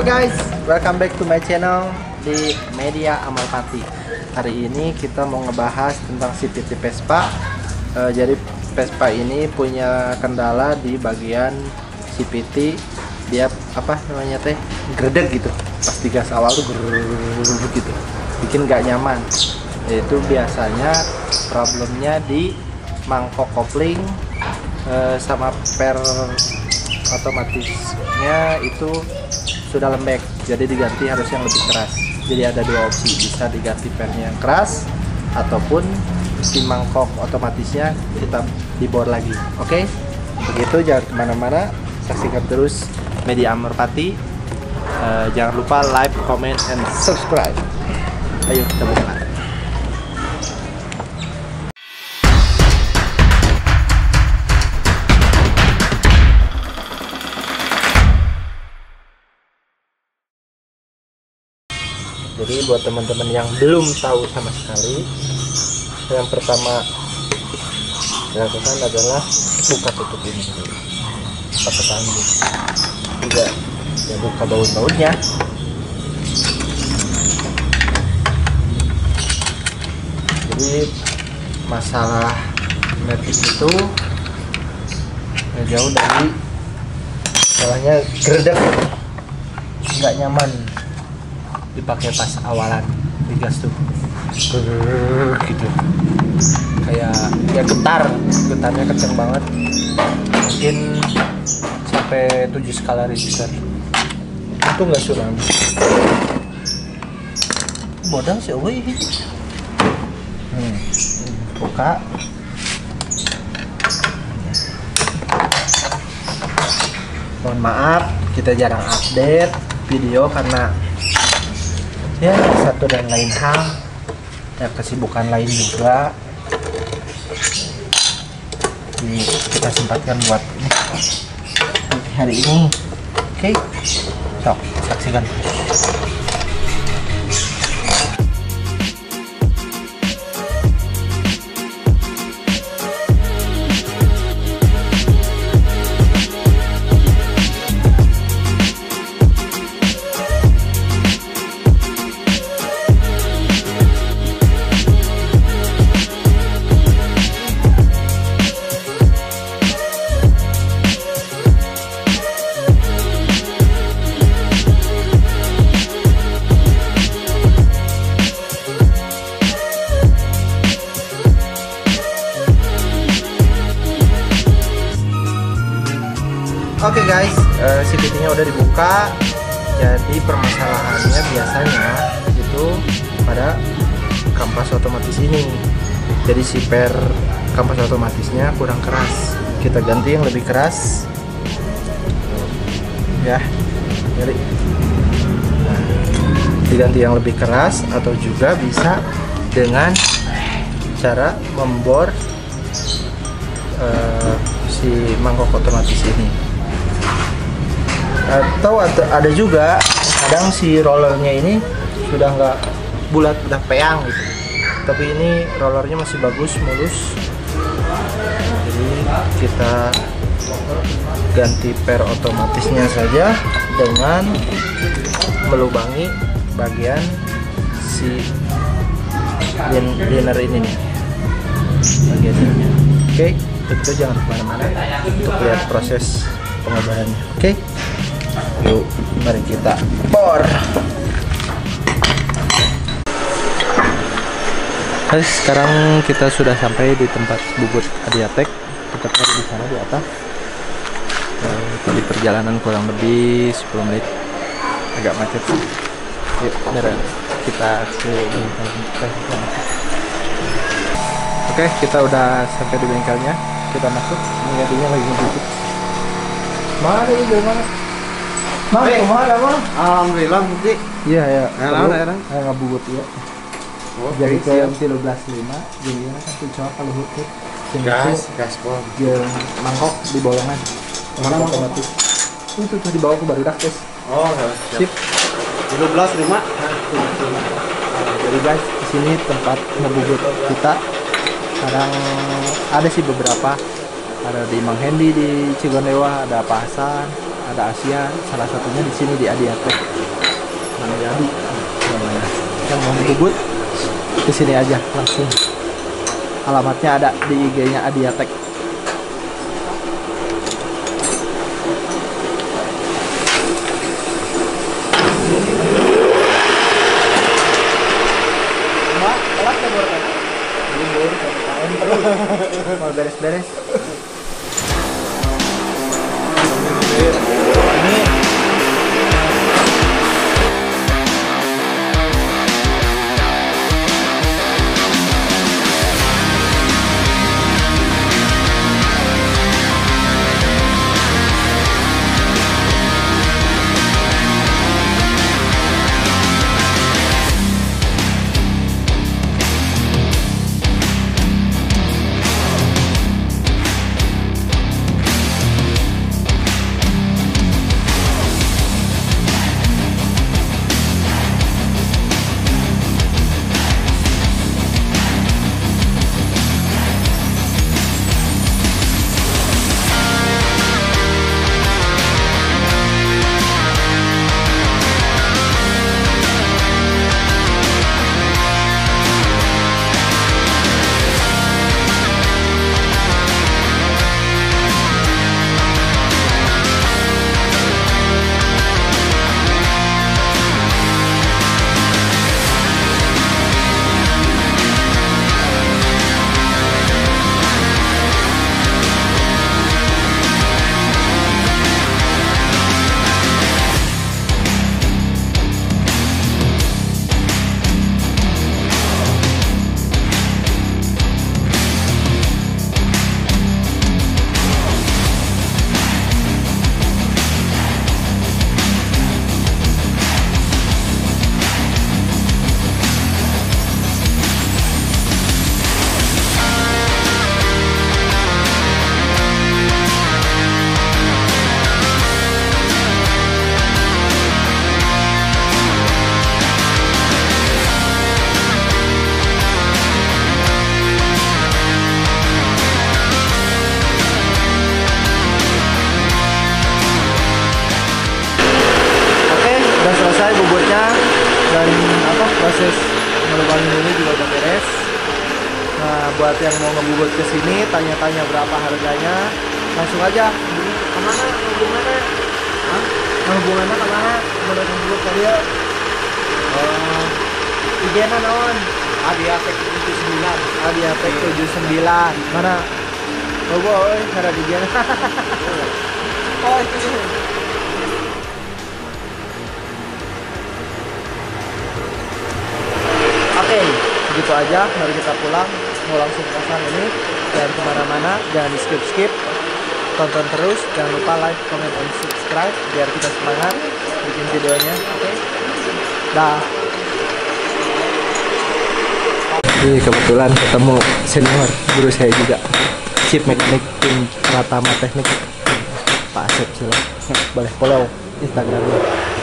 guys, welcome back to my channel di Media Amalpati. Hari ini kita mau ngebahas tentang CVT Vespa. Jadi Vespa ini punya kendala di bagian CVT. Dia apa namanya teh, gredeg gitu. Pas digas awal tuh gitu, bikin gak nyaman. Itu biasanya problemnya di mangkok kopling sama per otomatisnya itu sudah lembek, jadi diganti harus yang lebih keras. Jadi ada dua opsi, bisa diganti pernya yang keras ataupun si mangkok otomatisnya kita dibor lagi. Oke, begitu, jangan kemana-mana, saksikan terus Media Amalpati. Jangan lupa like, comment, and subscribe. Ayo kita buka. Jadi buat teman-teman yang belum tahu sama sekali, yang pertama dilakukan adalah buka tutup ini dulu, pakai tangan juga, ya buka baut-bautnya. Jadi masalah metik itu jauh dari salahnya gredeg, nggak nyaman dipakai pas awalan digas tuh gitu, kayak ya getarnya kenceng banget, mungkin sampai 7 skala Richter. Itu nggak suram bodang sih woi. Buka, mohon maaf kita jarang update video karena ya satu dan lain hal, ya kesibukan lain juga. Jadi kita sempatkan buat ini hari ini. Oke, sok saksikan. Oke guys, CVT-nya udah dibuka. Jadi permasalahannya biasanya itu pada kampas otomatis ini. Jadi si per kampas otomatisnya kurang keras. Kita ganti yang lebih keras. Ya, jadi nah, diganti yang lebih keras, atau juga bisa dengan cara membor si mangkok otomatis ini. Atau ada juga kadang si rollernya ini sudah nggak bulat, udah peang gitu, tapi ini rollernya masih bagus, mulus. Jadi kita ganti per otomatisnya saja dengan melubangi bagian si liner ini nih, bagian ini. Oke, tentu jangan kemana-mana untuk lihat proses pengobatannya. Oke, yuk mari kita bor. Guys, sekarang kita sudah sampai di tempat bubut Adiatek, tepatnya di sana di atas. Tadi perjalanan kurang lebih 10 menit, agak macet sih. Yuk, beneran kita ke bengkel. Oke, kita udah sampai di bengkelnya. Kita masuk, menggantinya lagi ngebubut. Mana ini gimana? Mang, kemana bang? Alhamdulillah bukti. Iya ya. Enak. Ngabubut ya. Jadi ke 13.5, jadi kan tuh coba kalau hutut. Gas pol. Yang mangkok di bolongan. Mangkok otomatis. Itu tuh dibawa ke barudak guys. Oh, sip. 13.5. Jadi guys, di sini tempat ngebubut kita. Sekarang ada sih beberapa. Ada di Mang Hendi di Cigonewa, ada Pak Hasan, ada ASEAN, salah satunya di sini di Adiatek. Mang Jadi namanya. Yang mau bubut ke sini aja langsung. Alamatnya ada di IG-nya Adiatek. Mau beres-beres. Ini selesai bubutnya dan proses ngelubangin ini juga udah beres. Nah, buat yang mau ngebubut ke sini, tanya-tanya berapa harganya, langsung aja. Kemana? Hubungannya? Hubungannya kemana? Menurut ngebubut kalian? IG-nya naon? Adiatek 79. Adiatek 79. Mana? Oh boy, ada di IG-nya. Oh itu. Oke, segitu aja. Mari kita pulang. Mau langsung pasang ini. Jangan kemana-mana, jangan di skip-skip. Tonton terus. Jangan lupa like, comment, dan subscribe biar kita semangat bikin videonya. Oke. Dah. Jadi kebetulan ketemu senior guru saya juga, Chief Mekanik Tim Pratama Teknik, Pak Asep. Silakan boleh follow Instagramnya.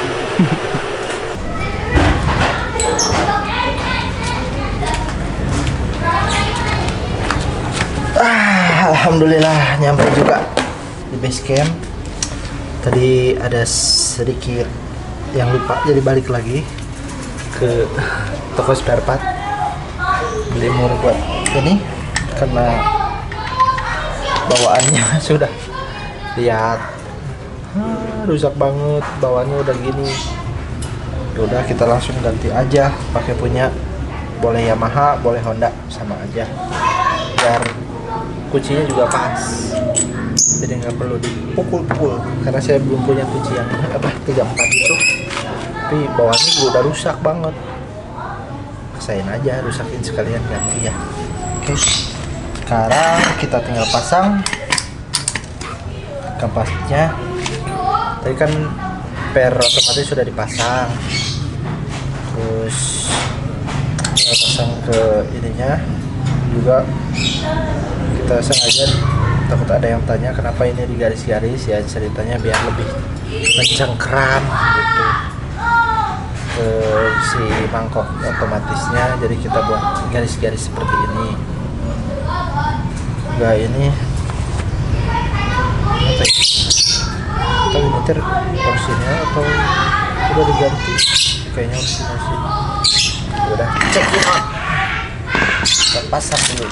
Alhamdulillah nyampe juga di base camp. Tadi ada sedikit yang lupa, jadi balik lagi ke toko spare part beli mur buat ini karena bawaannya sudah lihat rusak banget, bawaannya udah gini. Udah kita langsung ganti aja pakai punya, boleh Yamaha boleh Honda sama aja, biar kuncinya juga pas, jadi nggak perlu dipukul-pukul karena saya belum punya kunci yang 34 itu, tapi bawaannya juga udah rusak banget. Rasain aja, rusakin sekalian ganti ya. Oke, sekarang kita tinggal pasang kampasnya. Tadi kan per otomatis sudah dipasang, terus tinggal pasang ke ininya juga. Kita sengaja takut ada yang tanya kenapa ini digaris-garis, ya ceritanya biar lebih mencengkram gitu ke si mangkok otomatisnya, jadi kita buat garis-garis seperti ini. Enggak ini apa ya? Atau ini porsinya atau udah diganti? Kayaknya harus diganti. Udah cek dulu. Kita pasang dulu.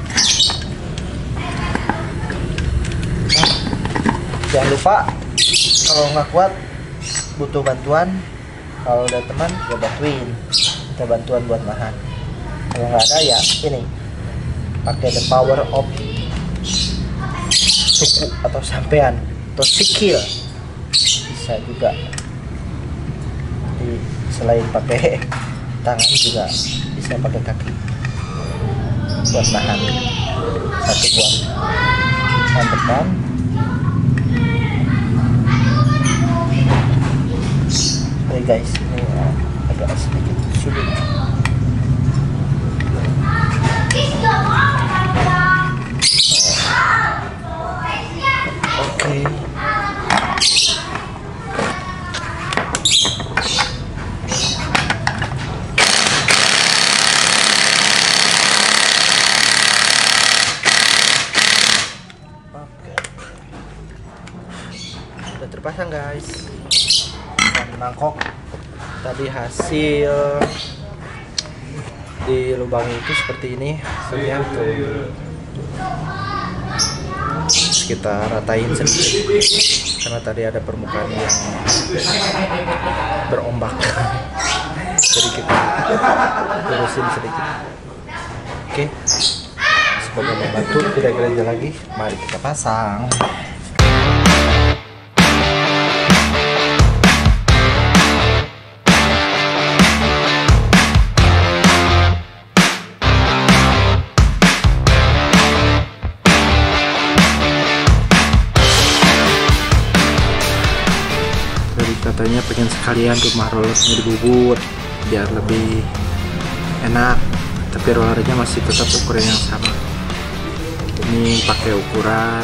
Jangan lupa kalau nggak kuat butuh bantuan, kalau ada teman ya bantuin, kita bantuan buat nahan. Kalau nggak ada ya ini pakai the power of suku atau sampean atau sikil bisa juga. Jadi selain pakai tangan juga bisa pakai kaki buat nahan. Satu buat nahan depan. Oke guys, ini agak sedikit sulit. Oke. Udah terpasang guys. Mangkok tadi hasil di lubang itu seperti ini hasilnya tuh. Kita ratain sedikit karena tadi ada permukaan yang berombak jadi kita lurusin sedikit. Oke, semoga membantu. Tidak gereja lagi, mari kita pasang. Katanya pengen sekalian rumah rollernya dibubut biar lebih enak, tapi rollernya masih tetap ukuran yang sama. Ini pakai ukuran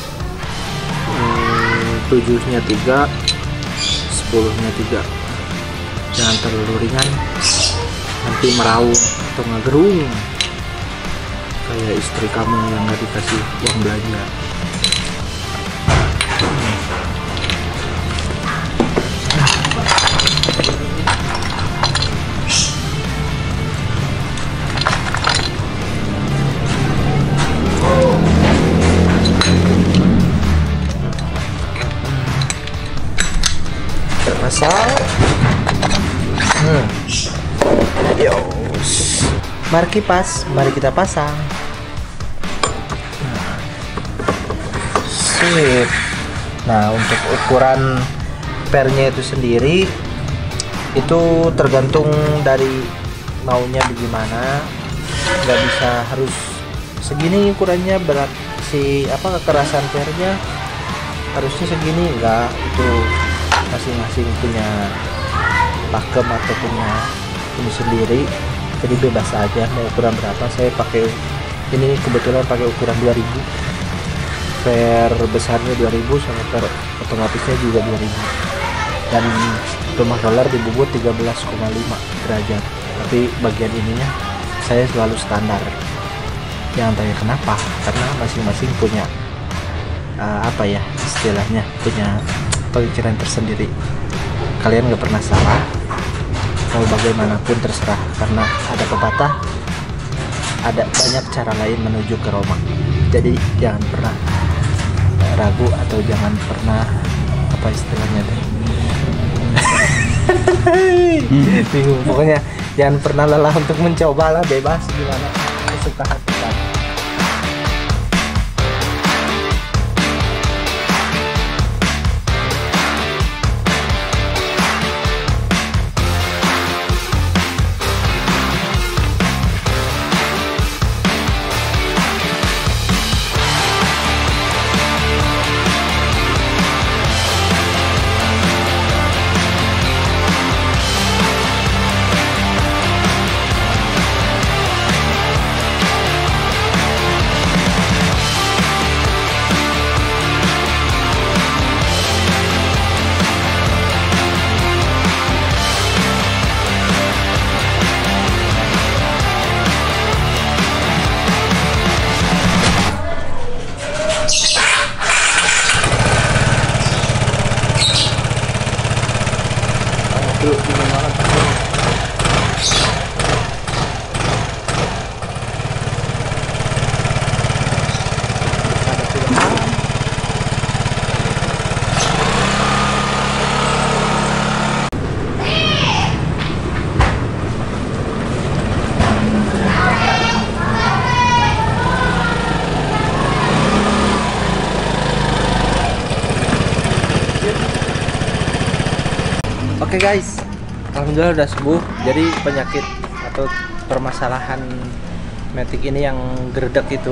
7-nya 3, 10-nya 3. Jangan terlalu ringan, nanti meraung atau ngegerung kayak istri kamu yang nggak dikasih uang belanja. Pasang. Yos. Mari kipas, mari kita pasang. Sip. Nah, untuk ukuran pernya itu sendiri itu tergantung dari maunya bagaimana. Nggak bisa harus segini ukurannya, berat kekerasan pernya harusnya segini, enggak. Itu masing-masing punya pakem atau punya ini sendiri, jadi bebas aja mau ukuran berapa. Saya pakai ini kebetulan pakai ukuran 2000, per besarnya 2000 sama per otomatisnya juga 2000, dan rumah roller dibubut 13,5 derajat, tapi bagian ininya saya selalu standar. Yang tanya kenapa, karena masing-masing punya istilahnya punya pemikiran tersendiri. Kalian nggak pernah salah, mau bagaimanapun terserah, karena ada pepatah, ada banyak cara lain menuju ke Roma. Jadi jangan pernah ragu atau jangan pernah istilahnya deh bingung, pokoknya jangan pernah lelah untuk mencoba lah, bebas gimana suka hati kan. Oke guys, alhamdulillah udah sembuh. Jadi penyakit atau permasalahan Matic ini yang geredek itu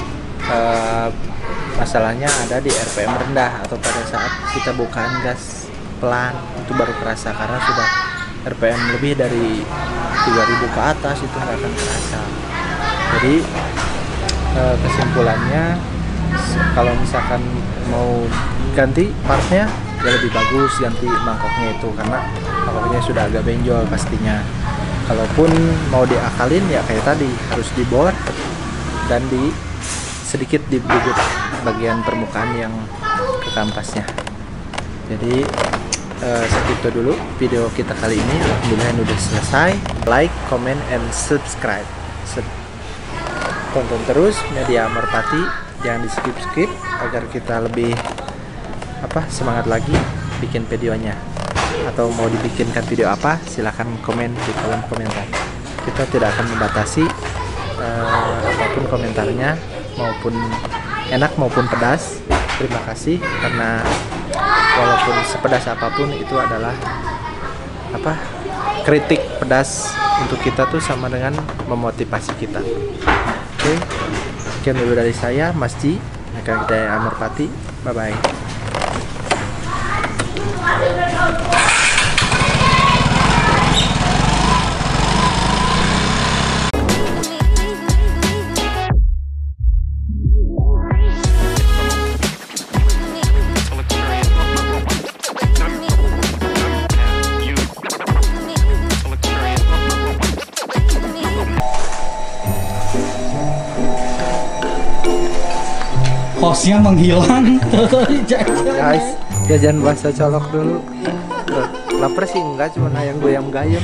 masalahnya ada di RPM rendah, atau pada saat kita bukaan gas pelan itu baru kerasa, karena sudah RPM lebih dari 3000 ke atas itu nggak akan kerasa. Jadi kesimpulannya, kalau misalkan mau ganti partnya ya lebih bagus ganti mangkoknya itu, karena mangkoknya sudah agak benjol pastinya. Kalaupun mau diakalin ya kayak tadi, harus dibor dan sedikit dibubut bagian permukaan yang ke kampasnya. Jadi segitu dulu video kita kali ini. Alhamdulillah udah selesai. Like, comment, and subscribe. Tonton terus Media Merpati, jangan di skip agar kita lebih semangat lagi bikin videonya. Atau mau dibikinkan video apa, silahkan komen di kolom komentar. Kita tidak akan membatasi apapun komentarnya, maupun enak maupun pedas. Terima kasih, karena walaupun sepedas apapun itu adalah kritik pedas untuk kita tuh sama dengan memotivasi kita. Oke, sekian dulu dari saya, Mas Ji, Media Merpati. Bye bye. Hostnya menghilang. Guys, jajan bahasa colok dulu. Lapar sih enggak, cuma ayam goyang gayam.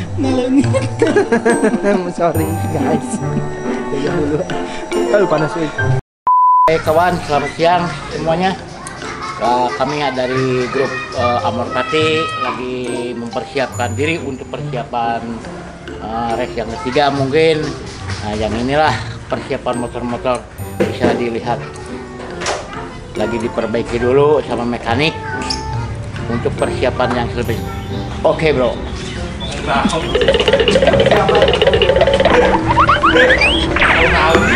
Sorry guys, jajan dulu. Aduh panas wih. Kawan, selamat siang semuanya. Kami dari grup Merpati lagi mempersiapkan diri untuk persiapan race yang ketiga mungkin. Nah, yang inilah persiapan motor-motor, bisa dilihat lagi diperbaiki dulu sama mekanik untuk persiapan yang lebih oke bro. Tahu